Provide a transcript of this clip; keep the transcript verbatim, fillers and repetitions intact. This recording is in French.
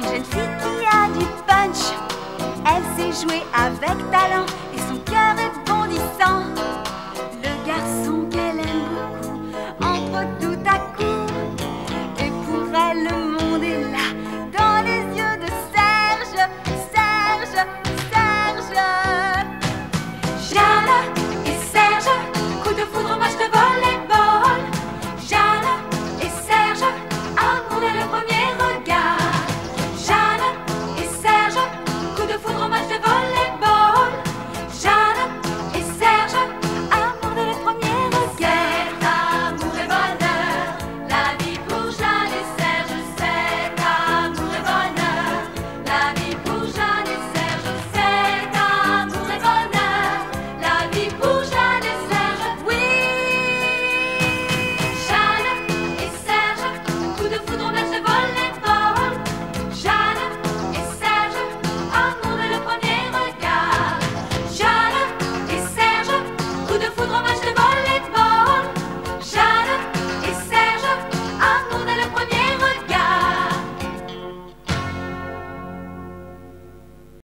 jeune fille qui a du punch. Elle sait jouer avec talent et son cœur est bondissant. Le garçon